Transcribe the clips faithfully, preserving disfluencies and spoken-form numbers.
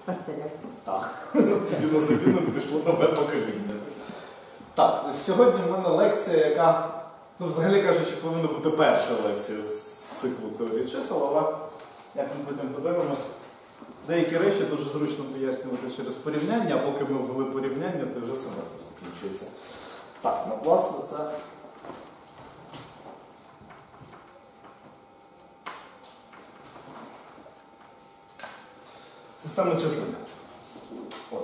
Пастеля. Так, тобі на заміну прийшло нове покоління. Так, сьогодні в мене лекція, яка, ну, взагалі кажучи, повинна бути перша лекція з циклу теорії чисел, але, як ми потім подивимось, деякі речі дуже зручно пояснювати через порівняння, а поки ми ввели порівняння, то вже семестр закінчується. Так, ну, власне, це... Система числення. От.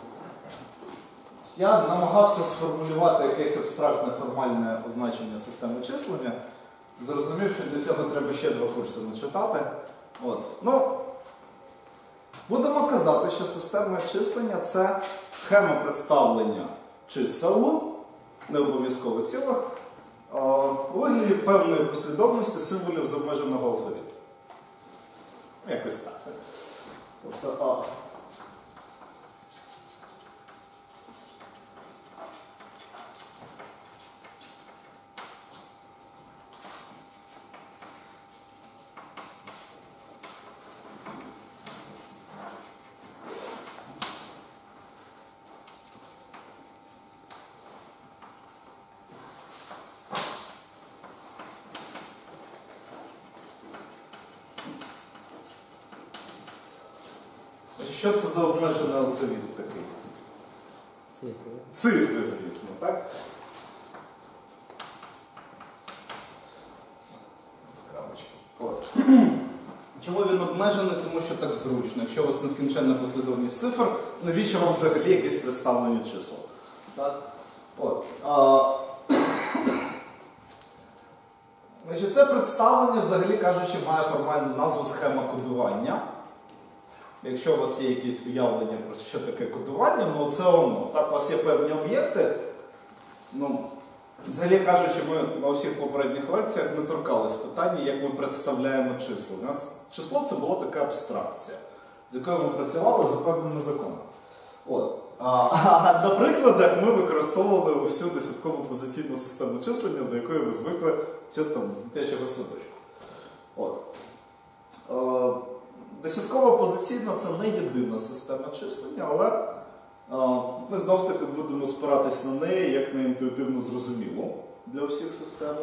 Я намагався сформулювати якесь абстрактне формальне означення системи числення. Зрозумів, що для цього треба ще два курси начитати. От. Ну, будемо казати, що система числення – це схема представлення чисел, не обов'язково цілих, у вигляді певної послідовності символів з обмеженого алфавіту. Якось так. Тобто, а. Що це за обмежений алфавіт такий? Цифри. Цифри, звісно, так? От. Чому він обмежений? Тому що так зручно. Якщо у вас нескінченна послідовність цифр, навіщо вам взагалі якесь представлення чисел? Так? От. А... Значить, це представлення, взагалі кажучи, має формальну назву схема кодування. Якщо у вас є якісь уявлення про що таке кодування, ну це воно. Так, у вас є певні об'єкти. Ну, взагалі кажучи, ми на усіх попередніх лекціях не торкались питання, як ми представляємо числа. У нас число це була така абстракція, з якою ми працювали за певними законами. От. А, а на прикладах ми використовували усю десяткову позиційну систему числення, до якої ви звикли чисто з дитячого садочку. От. А, Десяткова позиційна – це не єдина система числення, але а, ми знов-таки будемо спиратись на неї, як на інтуїтивно зрозуміло для усіх систем.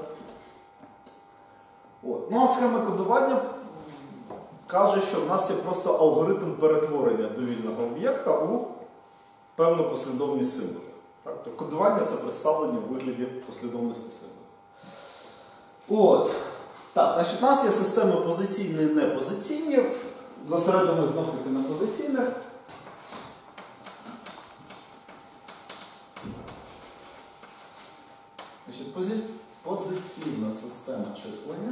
От. Ну а схема кодування каже, що в нас є просто алгоритм перетворення довільного об'єкта у певну послідовність символів. Так? Тобто кодування – це представлення у вигляді послідовності символів. От. Так, значить, у нас є системи позиційні і непозиційні. Зосередимо знов-таки на позиційних. Значить, пози... позиційна система числення.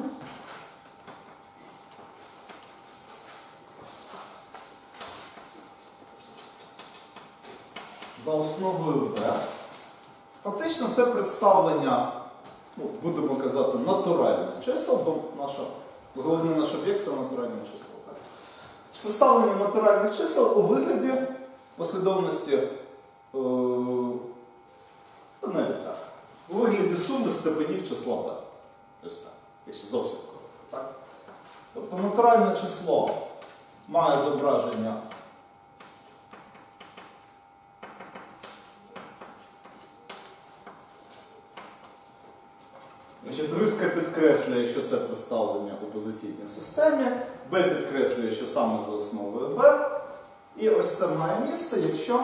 За основою B. Фактично це представлення, ну, будемо казати, натуральних чисел, бо наша, головний наш об'єкт – це натуральне число. Представлення натуральних чисел у вигляді послідовності, е, та навіть так, у вигляді суми степенів числа b. Ось так, якщо зовсім коротко, так? Тобто натуральне число має зображення Значить, риска підкреслює, що це представлення у позиційній системі, b підкреслює, що саме за основою b. І ось це має місце, якщо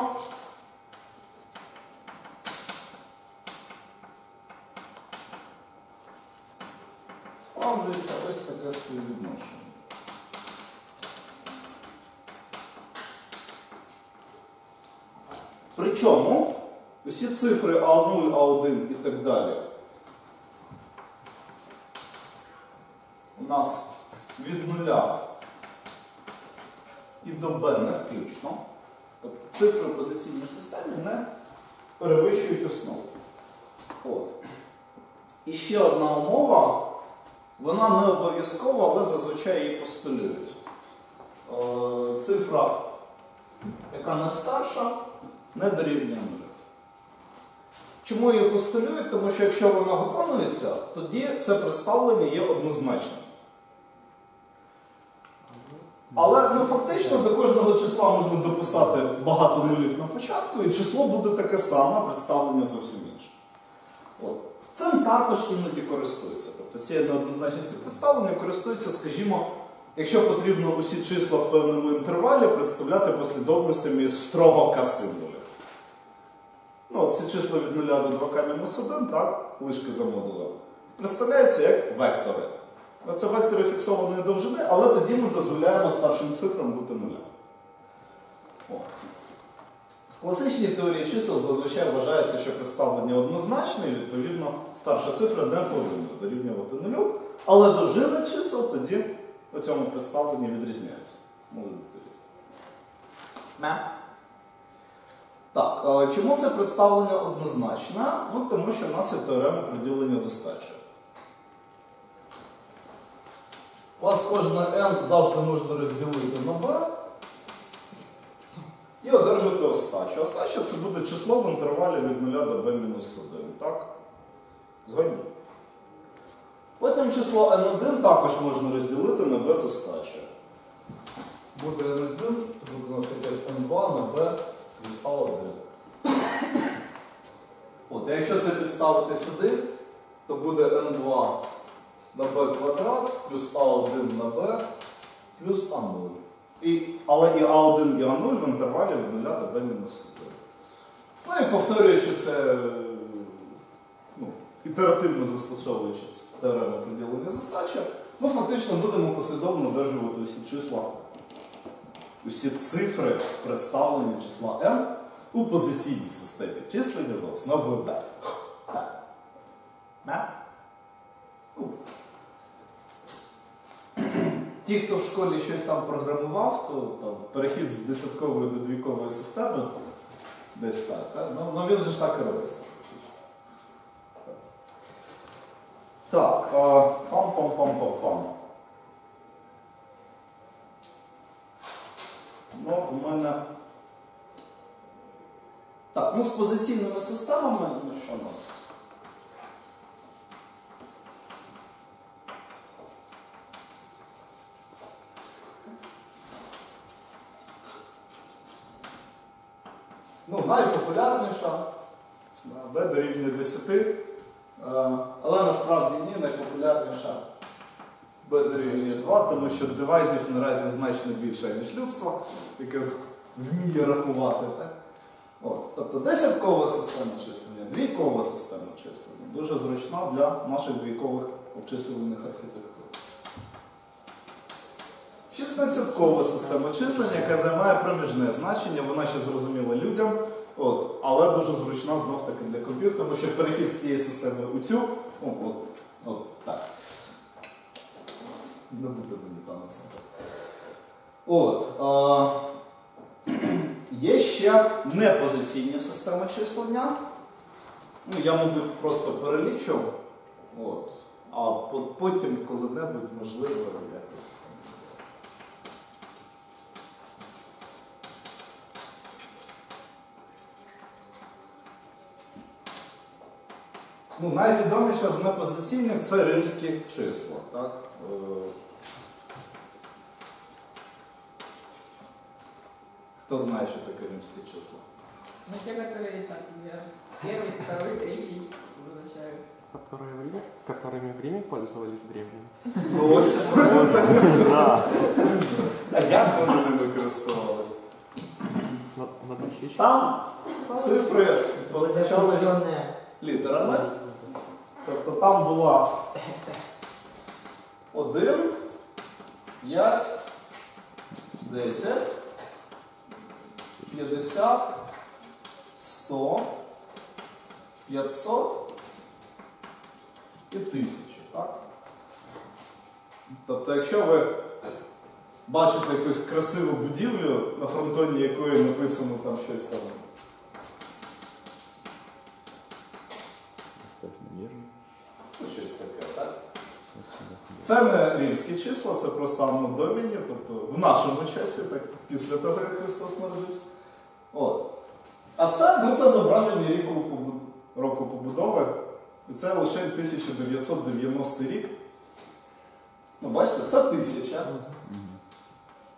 справджується ось таке співвідношення. Причому усі цифри а нуль, а один і так далі у нас від нуля і до b не включно. Тобто цифри в позиційній системі не перевищують основу. От. І ще одна умова, вона не обов'язкова, але зазвичай її постулюють. Е, цифра, яка не старша, не дорівнює нулю. Чому її постулюють? Тому що якщо вона виконується, тоді це представлення є однозначним. Але ну, фактично до кожного числа можна дописати багато нулів на початку, і число буде таке саме, представлення зовсім інше. От. Цим також іноді користуються. Тобто цією неоднозначністю представлення користуються, скажімо, якщо потрібно усі числа в певному інтервалі представляти послідовностями із строго К-символів. Ну, от ці числа від нуля до два ка мінус один, так, лишки за модулем, представляються як вектори. Це вектори фіксованої довжини, але тоді ми дозволяємо старшим цифрам бути нулем. О. В класичній теорії чисел зазвичай вважається, що представлення однозначне, і, відповідно, старша цифра не повинна дорівнювати нулю, але довжини чисел тоді у цьому представленні відрізняються. Можуть бути різні. Не? Так, чому це представлення однозначне? Ну, тому що в нас є теорема приділення з остачею. У вас кожне n завжди можна розділити на b і одержати остачу. Остача це буде число в інтервалі від нуля до b мінус один. Так? Згодні? Потім число ен один також можна розділити на b з остачею. Буде ен один, це буде у нас якесь ен два на b плюс а один. От, якщо це підставити сюди, то буде ен два на b квадрат плюс а один на b плюс а нуль. І, але і а один, і а нуль в інтервалі від нуля до b мінус один. Ну і повторюючи це, ну, ітеративно застосовуючи теорему приділення з остачею, ми фактично будемо послідовно одержувати усі числа, усі цифри представлення числа n у позиційній системі числення за основою b. Ну, ті, хто в школі щось там програмував, то там, перехід з десяткової до двійкової системи десь так. так? Ну, ну він же ж так і робиться. Так, пам-пам-пам-пам-пам. Ну, от у мене... Так, ну з позиційними системами, ну що у нас? Ну, найпопулярніша, b дорівнює десять, але насправді ні, найпопулярніша b дорівнює два, тому що девайзів наразі значно більше, ніж людство, яке вміє рахувати. Так? От. Тобто десяткова система числення, двійкова система числення, дуже зручна для наших двійкових обчислювальних архітектур. шістнадцяткова система числення, яка займає проміжне значення, вона ще зрозуміла людям, от, але дуже зручна знов-таки для комп'ютерів, тому що перехід з цієї системи у цю, о, от, от, так. Не буде мені там все. От, а, є ще непозиційні системи числення. Ну, я, мабуть, просто перелічу, от, а потім коли-небудь, можливо, якось. Ну, найвідоміше з непозиційних – це римські числа. Так? Хто знає, що таке римські числа? Ну, те, которые так, первый, второй, третий означают. Которые в Риме, которыми в Риме пользовались древними. Ну, ось. Да. А як вони не використовувалися? На, на дощечке. Там цифри позначалися літерами. Тобто там була один, п'ять, десять, п'ятдесят, сто, п'ятсот і тисяча. Так? Тобто, якщо ви бачите якусь красиву будівлю, на фронтоні якої написано там щось там. Ну, щось таке, так? Це не римські числа, це просто анно доміні, тобто в нашому часі, так, після того, як Христос народився. От. А це, ну, це зображення ріку, року побудови, і це лише тисяча дев'ятсот дев'яностий рік. Ну, бачите, це тисяча.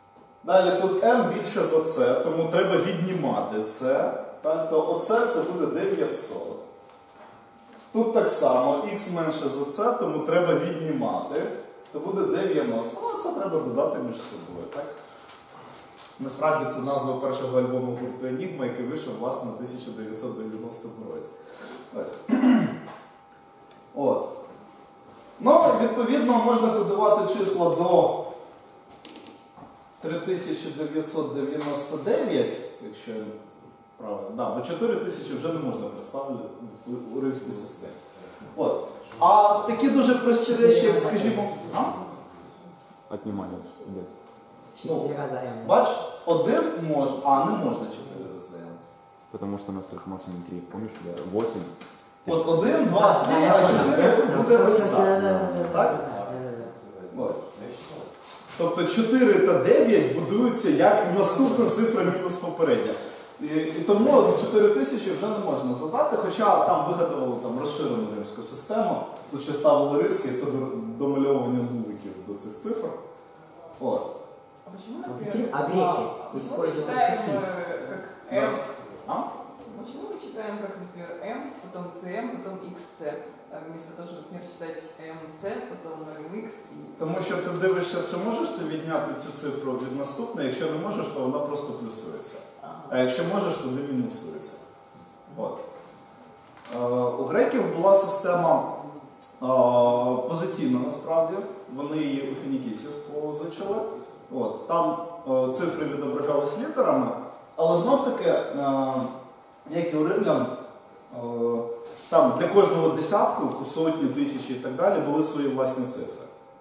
Далі тут m більше за c, тому треба віднімати це. Тобто оце це буде дев'ятсот. Тут так само x менше за це, тому треба віднімати. То буде дев'яносто. Ну, а це треба додати між собою. Так? Насправді це назва першого альбому гурту Enigma, який вийшов, власне, у тисяча дев'ятсот дев'яностому році. Ось. От. Ну, відповідно, можна кодувати числа до три тисячі дев'ятсот дев'яносто дев'ять, якщо я правильно, да, бо чотири тисячі вже не можна представити у римській системі. От. А такі дуже прості речі, як, скажімо, а? Отнимали. Ну, Четыре раза m. бач, один можна, а не можна чотири рази. Потому что у нас тут максимум три. Помнишь, да? восемь. От один, два, три, а чотири буде ось так. Так? Ось. Тобто чотири та дев'ять будуються як наступна цифра мінус попередня. І, і тому чотири тисячі вже не можна задати, хоча там вигадували там, розширену римську систему, тут ще ставили риски, і це домальовування нуликів до цих цифр. От. А почему, А например, а греки а, почему мы использовали читаем какие? э, как m? А? Почему мы читаем как, например, m, потом cm, потом xc, а вместо того, чтобы, например, читать mc, потом mx и... Тому що ти дивишся, чи можеш ти відняти цю цифру від наступної, якщо не можеш, то вона просто плюсується. А якщо можеш, тоді мінусується. От. Е, у греків була система е, позиційна насправді, вони її у фінікійців позичили. От. Там е, цифри відображались літерами, але знов-таки, е, як і у римлян, е, там для кожного десятку, у сотні, тисячі і так далі були свої власні цифри.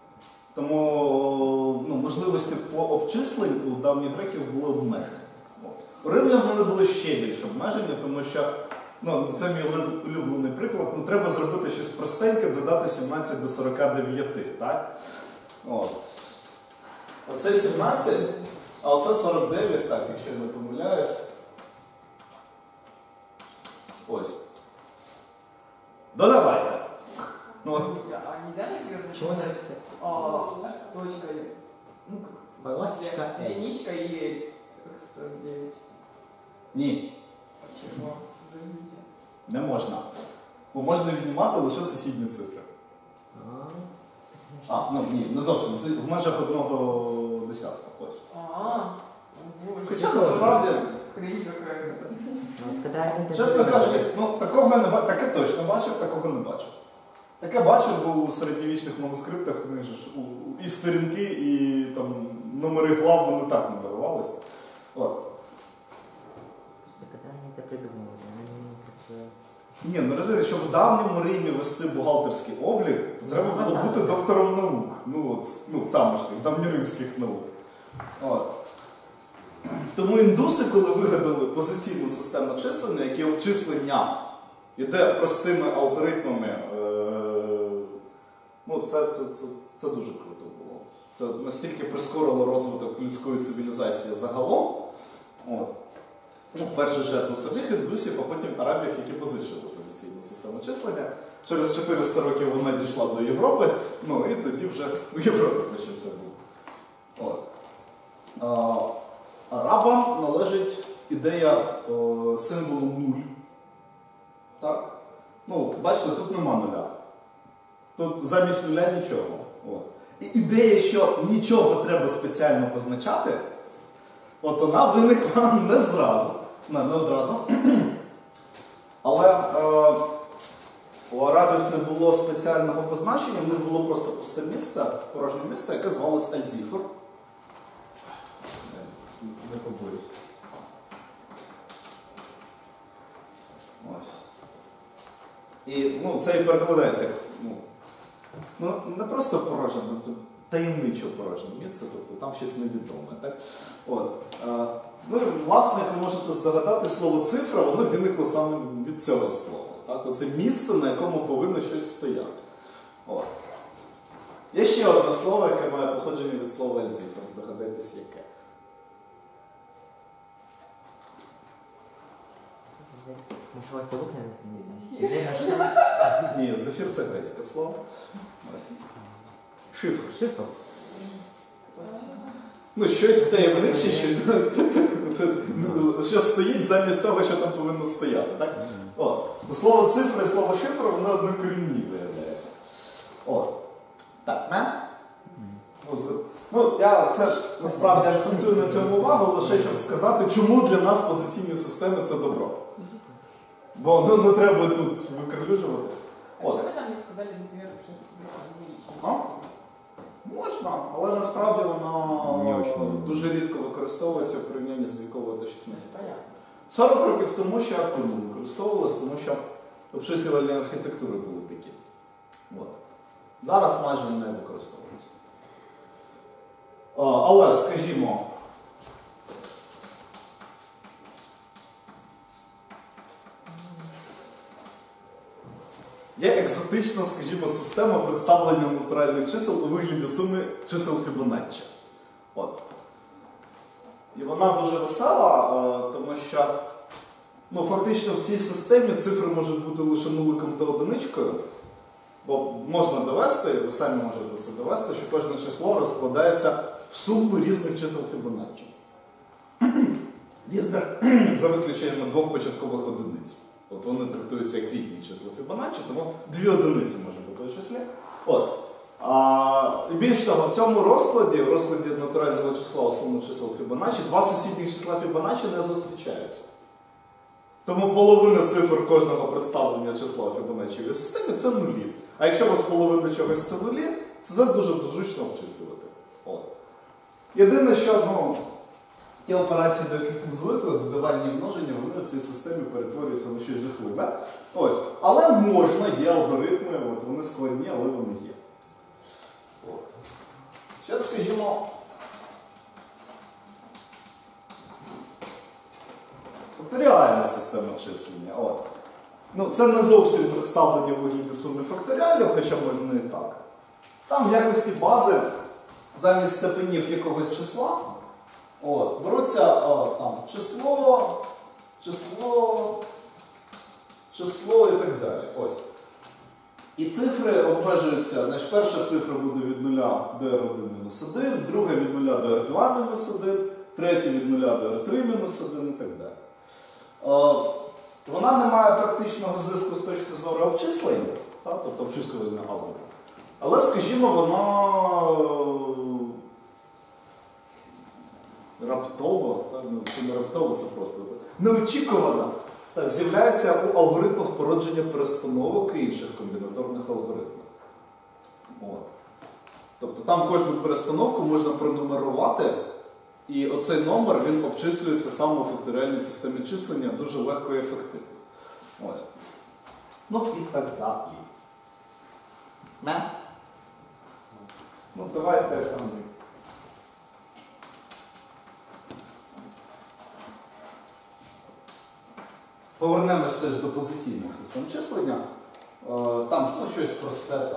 Тому ну, можливості по обчисленню у давніх греків були обмежені. У римлян вони були ще більш обмежені, тому що, ну, це мій улюблений приклад, ну, треба зробити щось простеньке, додати сімнадцять до сорока дев'яти, так? От. Оце сімнадцять, а оце сорок дев'ять, так, якщо я не помиляюсь. Ось. Додавайте. Ну, от. А нельзя, например, Чего написать написать? а, точкой, ну как, Полосочка L. единичка и сорок девять. Ні, Почему? Подождите. не можна. Бо можна віднімати лише сусідні цифри. А, А, ну ні, не зовсім. В межах одного десятка. Ось. А, ого, Хоча насправді, хрень какая-то. вот когда они чесно даже- кажучи, ну такого я не бачив, таке точно бачив, такого не бачив. Таке бачив, бо у середньовічних манускриптах у них же ж у- у- і сторінки, і там номери глав вони так нумерувалися. От. Просто когда они это придумывали, они как-то... Ні, ну розумієте, щоб в давньому Римі вести бухгалтерський облік, то треба було бути доктором наук. Ну от, ну тамошніх, давньоримських наук. От. Тому індуси, коли вигадали позиційну систему числення, яке обчислення йде простими алгоритмами, е- ну це, це, це, це дуже круто було. Це настільки прискорило розвиток людської цивілізації загалом. От. Ну, в першу чергу самих індусів, а потім арабів, які позичили позиційну систему числення. Через чотириста років вона дійшла до Європи, ну і тоді вже у Європі почався був. От. А, арабам належить ідея о, символу нуль. Так? Ну, бачите, тут нема нуля. Тут замість нуля нічого. От. І ідея, що нічого треба спеціально позначати, от вона виникла не зразу, не, не одразу. Але е, у арабів не було спеціального позначення, в них було просто пусте місце, порожнє місце, яке звалось Аль-Зіфр. Не побоюсь. Ось. І ну, це і перекладається. Ну, ну, не просто порожнє, ну, таємниче порожнє місце, тобто там щось невідоме. Так? От. Е, ну, і, власне, як ви можете здогадати, слово цифра, воно виникло саме від цього слова. Так? Оце місце, на якому повинно щось стояти. От. Є ще одне слово, яке має походження від слова Аль-Зіфр. Здогадайтесь, яке. Может, у вас это лук, наверное? Зефир. Где нашли? Ні, зефір це грецьке слово. Ось. Шифр. Шифр. Ну, щось таємниче, що, що стоїть замість того, що там повинно стояти. Так? От. То слово цифра і слово шифра, воно однокорінні виявляється. От. Так, мем? Ну, я це ж насправді акцентую на цьому увагу, лише щоб сказати, чому для нас позиційні системи це добро. Бо ну, не треба тут викривлюжуватись. А чего вы там не сказали, например, А? Можна, але насправді Не воно очень. дуже рідко використовується в порівнянні з двійковою та шістнадцятою. Понятно. сорок років тому ще активно використовувалось, тому що обчислювальні архітектури були такі. От. Зараз майже не використовується. А, але, скажімо, є екзотична, скажімо, система представлення натуральних чисел у вигляді суми чисел Фібоначчі. От. І вона дуже весела, тому що ну, фактично в цій системі цифри можуть бути лише нуликом та одиничкою, бо можна довести, ви самі можете це довести, що кожне число розкладається в суму різних чисел Фібоначчі. Різних за виключенням двох початкових одиниць. От вони трактуються як різні числа Фібоначчі, тому дві одиниці може бути у числі. От. А, і більш того, в цьому розкладі, в розкладі натурального числа у суму чисел Фібоначчі, два сусідніх числа Фібоначчі не зустрічаються. Тому половина цифр кожного представлення числа у Фібоначчівій системі – це нулі. А якщо у вас половина чогось це нулі, то це дуже зручно обчислювати. От. Єдине, що ну, ті операції, до яких ми звикли, додавання і множення, вони в цій системі перетворюються на щось жахливе. Ось. Але можна, є алгоритми, от, вони складні, але вони є. От. Ще скажімо, факторіальна система числення. От. Ну, це не зовсім представлення у вигляді суми факторіалів, хоча можна і так. Там в якості бази замість степенів якогось числа от, беруться о, там, число, число, число і так далі. Ось. І цифри обмежуються, значить, перша цифра буде від нуля до ар один мінус один, друга від нуля до ар два мінус один, третя від нуля до ар три мінус один і так далі. О, вона не має практичного зв'язку з точки зору обчислення, так, тобто обчислювальна алгебра. Але, скажімо, вона раптово, так, ну, це не раптово, це просто так, неочікувано так, з'являється у алгоритмах породження перестановок і інших комбінаторних алгоритмах. От. Тобто там кожну перестановку можна пронумерувати, і оцей номер він обчислюється саме у факторіальній системі числення дуже легко і ефективно. Ось. Ну і так далі. Не? Ну, давайте там. Повернемось все ж до позиційних систем числення. Там ну, щось просте там.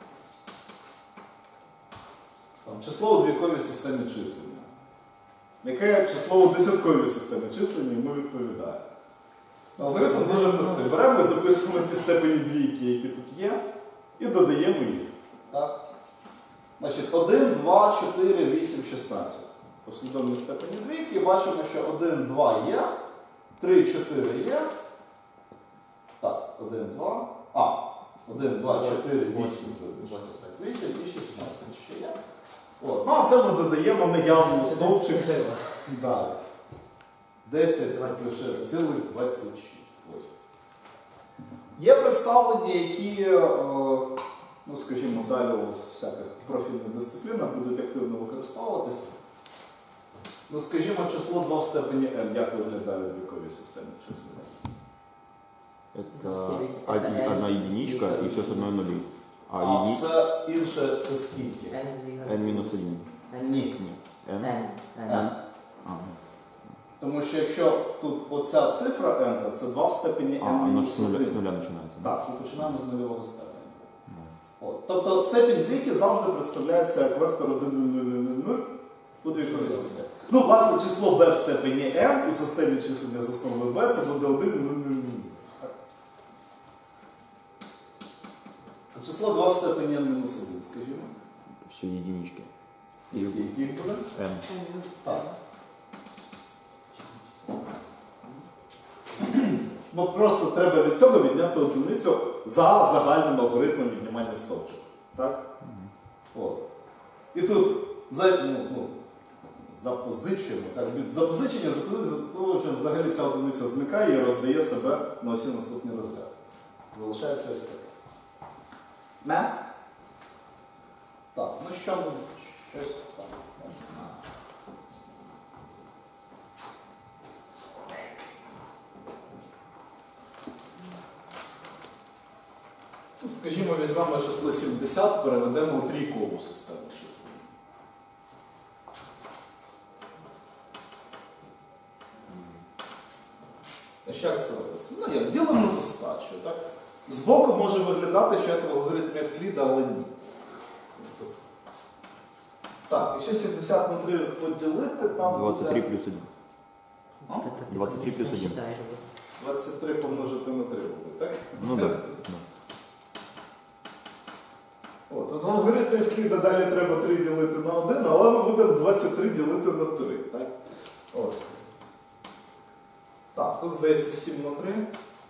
Там число у двійковій системі числення. Яке число у десятковій системі числення йому відповідає. Алгоритм дуже простий. Беремо і записуємо ті степені двійки, які тут є, і додаємо їх. Так? Значить, один, два, чотири, вісім, шістнадцять. Послідовні степені двійки. Бачимо, що один, два є, три, чотири є. Так, один, два. А, один, два, чотири, вісім. вісім і шістнадцять ще є. От. Ну, а це ми додаємо наявному стовпчик. Далі. десять, цілих двадцять шість. Ось. Є представлення, які, ну, скажімо, далі у всяких профільних дисциплінах будуть активно використовуватися. Ну, скажімо, число два в степені n, як виглядає в двійковій системі числення? Это одна единичка и все остальное нули. А, А еди... все інше це скільки? n минус один. Ні. n? N. n. А, Тому що якщо тут оця цифра n, це два в степені а, n оно мінус с нуля, один. с нуля начинается. Да? Так, ми починаємо з нульового степеня. От. Тобто степінь двійки завжди представляється як вектор один нуль нуль нуль нуль у двійковій системі. Ну, власне, число b в степені n у системі числення з основою b це буде один нуль нуль нуль. Число два в степені n мінус один, скажімо. Это все единички. І- І скільки їх буде? N. Так. Ну просто треба від цього відняти одиницю за загальним алгоритмом віднімання в стовпчик. Так? От. І тут за, ну, ну, запозичуємо. Так? Від запозичення запозичення, взагалі ця одиниця зникає і роздає себе на усі наступні розряди. Залишається ось таке. Не? Так, ну що, щось там, не знаю. Ну, скажімо, візьмемо число сімдесят, переведемо у трійкову систему чисел. А що як це робиться? Ну як, ділимо з остачею, так? Збоку може виглядати, що як в алгоритмі Евкліда, але ні. Так, якщо сімдесят на три поділити, там двадцать три буде... плюс один. А? Это ты двадцать три плюс один. считаешь быстро. двадцять три помножити на три буде, так? Ну да. От, от в алгоритмі Евкліда далі треба три ділити на один, але ми будемо двадцять три ділити на три. Так, от. Так, тут здається сім на три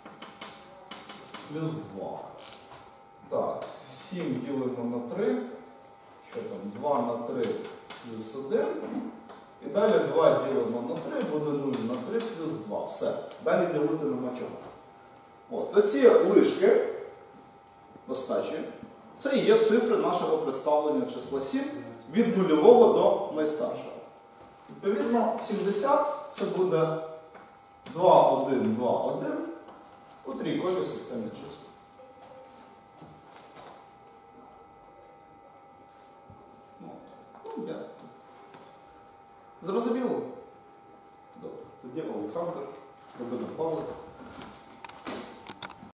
плюс два. Так, сім ділимо на три. Що там? два на три плюс один. І далі два ділимо на три, буде нуль на три плюс два. Все. Далі ділити нема чого. От, оці лишки остачі. Це і є цифри нашого представлення числа сім від нульового до найстаршого. Відповідно, сімдесят це буде два, один, два, один у трійковій системі чисел. Ну, я. Зрозуміло? Добре. Тоді Олександр, робимо паузу.